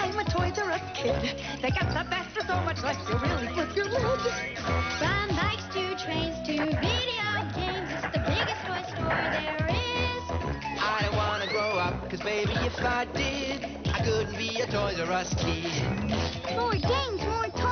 I'm a Toys R Us kid. They got the best for so much less, you really flip your lid. From bikes to trains to video games, it's the biggest toy store there is. I don't wanna grow up, cause baby, if I did, I couldn't be a Toys R Us kid. More games, more toys.